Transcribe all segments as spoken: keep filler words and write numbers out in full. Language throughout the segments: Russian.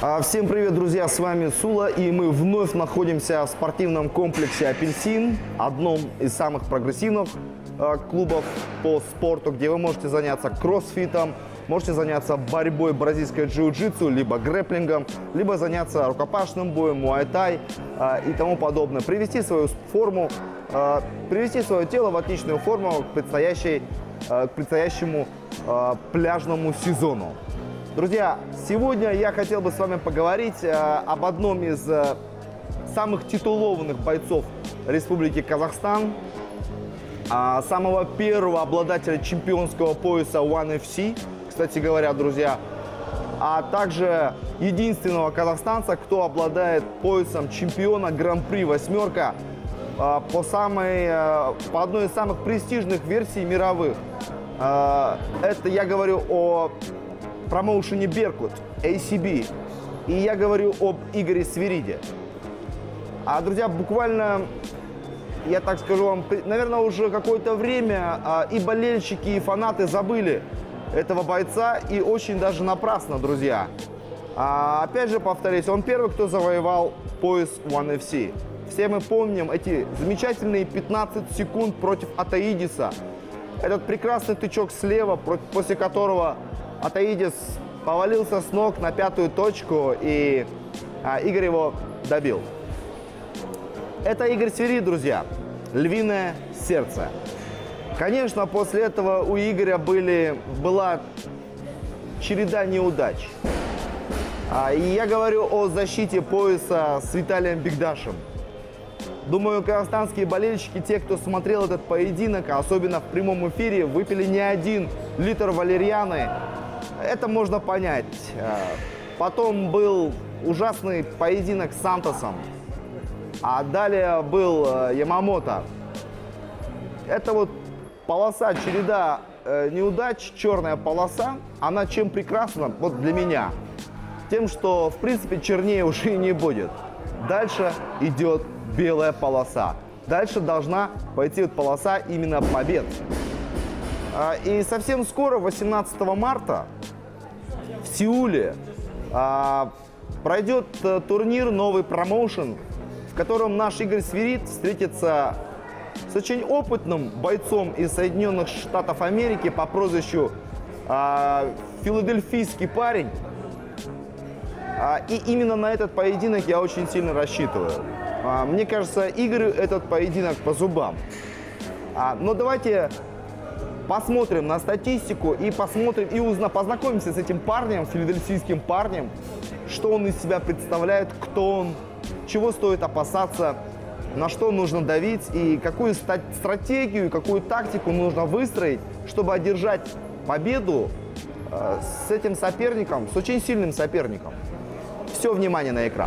Всем привет, друзья, с вами Сула, и мы вновь находимся в спортивном комплексе «Апельсин», одном из самых прогрессивных э, клубов по спорту, где вы можете заняться кроссфитом, можете заняться борьбой бразильской джиу-джитсу, либо грэпплингом, либо заняться рукопашным боем, муай-тай э, и тому подобное. Привести свою форму, э, привести свое тело в отличную форму к, предстоящей, э, к предстоящему э, пляжному сезону. Друзья, сегодня я хотел бы с вами поговорить э, об одном из э, самых титулованных бойцов Республики Казахстан, э, самого первого обладателя чемпионского пояса One эф си, кстати говоря, друзья, а также единственного казахстанца, кто обладает поясом чемпиона Гран-при восьмерка э, по, самой, э, по одной из самых престижных версий мировых. Э, это я говорю о промоушене Беркут, эй си би. И я говорю об Игоре Свириде. А, друзья, буквально, я так скажу вам, наверное, уже какое-то время а, и болельщики, и фанаты забыли этого бойца. И очень даже напрасно, друзья. А, опять же, повторюсь, он первый, кто завоевал пояс One эф си. Все мы помним эти замечательные пятнадцать секунд против Атаидиса. Этот прекрасный тычок слева, после которого Атаидис повалился с ног на пятую точку, и а, Игорь его добил. Это Игорь Свирид, друзья. Львиное сердце. Конечно, после этого у Игоря были, была череда неудач. А, и я говорю о защите пояса с Виталием Бигдашем. Думаю, казахстанские болельщики, те, кто смотрел этот поединок, особенно в прямом эфире, выпили не один литр валерьяны. Это можно понять. Потом был ужасный поединок с Сантосом, а далее был Ямамото. Это вот полоса, череда неудач, черная полоса, она чем прекрасна, вот для меня? Тем, что, в принципе, чернее уже и не будет. Дальше идет белая полоса. Дальше должна пойти вот полоса именно побед. И совсем скоро, восемнадцатого марта, в Сеуле а, пройдет а, турнир, новый промоушен, в котором наш Игорь Свирид встретится с очень опытным бойцом из Соединенных Штатов Америки по прозвищу а, Филадельфийский парень. А, и именно на этот поединок я очень сильно рассчитываю. А, мне кажется, Игорю этот поединок по зубам. А, но давайте посмотрим на статистику и посмотрим и узна, познакомимся с этим парнем, филадельфийским парнем, что он из себя представляет, кто он, чего стоит опасаться, на что нужно давить и какую стратегию, какую тактику нужно выстроить, чтобы одержать победу э, с этим соперником, с очень сильным соперником. Все, внимание на экран.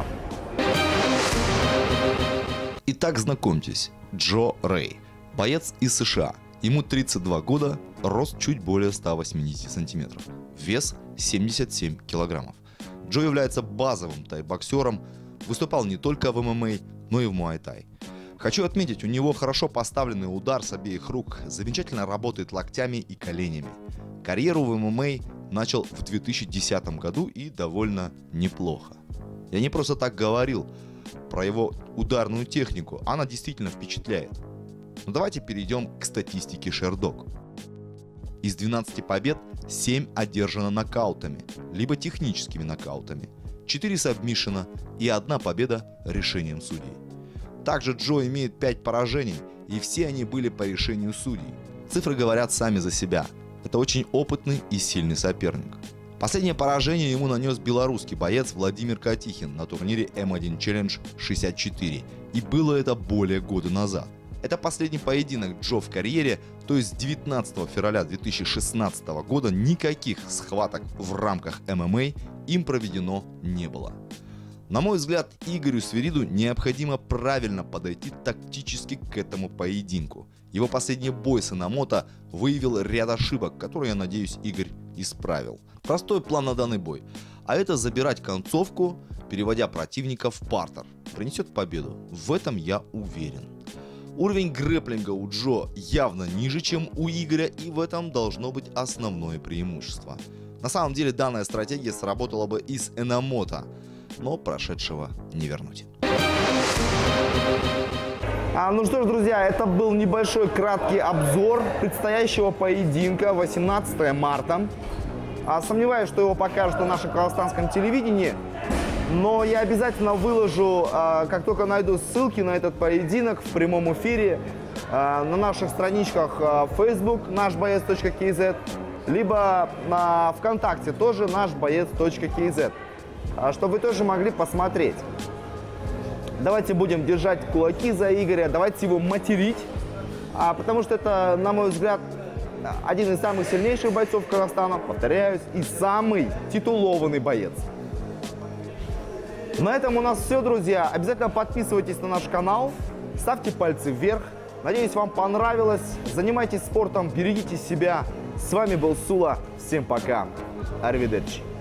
Итак, знакомьтесь, Джо Рэй, боец из США. Ему тридцать два года, рост чуть более ста восьмидесяти сантиметров, вес семьдесят семь килограммов. Джо является базовым тай-боксером, выступал не только в эм эм а, но и в муай-тай. Хочу отметить, у него хорошо поставленный удар с обеих рук, замечательно работает локтями и коленями. Карьеру в эм эм а начал в две тысячи десятом году и довольно неплохо. Я не просто так говорил про его ударную технику, она действительно впечатляет. Но давайте перейдем к статистике Шердог. Из двенадцати побед семь одержано нокаутами, либо техническими нокаутами, четыре сабмишена и одна победа решением судей. Также Джо имеет пять поражений, и все они были по решению судей. Цифры говорят сами за себя. Это очень опытный и сильный соперник. Последнее поражение ему нанес белорусский боец Владимир Катихин на турнире эм один Challenge шестьдесят четыре, и было это более года назад. Это последний поединок Джо в карьере, то есть с девятнадцатого февраля две тысячи шестнадцатого года никаких схваток в рамках эм эм а им проведено не было. На мой взгляд, Игорю Свириду необходимо правильно подойти тактически к этому поединку. Его последний бой с Инамото выявил ряд ошибок, которые, я надеюсь, Игорь исправил. Простой план на данный бой, а это забирать концовку, переводя противника в партер. Принесет победу, в этом я уверен. Уровень грэпплинга у Джо явно ниже, чем у Игоря, и в этом должно быть основное преимущество. На самом деле данная стратегия сработала бы и с Эномото, но прошедшего не вернуть. А, ну что ж, друзья, это был небольшой краткий обзор предстоящего поединка восемнадцатого марта. А, сомневаюсь, что его покажут на нашем казахстанском телевидении, но я обязательно выложу, а, как только найду ссылки на этот поединок в прямом эфире а, на наших страничках а, Facebook наш боец точка кей зет, либо на ВКонтакте тоже наш боец точка кей зет, а, чтобы вы тоже могли посмотреть. Давайте будем держать кулаки за Игоря, давайте его материть, а, потому что это, на мой взгляд, один из самых сильнейших бойцов Казахстана, повторяюсь, и самый титулованный боец. На этом у нас все, друзья. Обязательно подписывайтесь на наш канал, ставьте пальцы вверх. Надеюсь, вам понравилось. Занимайтесь спортом, берегите себя. С вами был Сула. Всем пока. Арвидерчи.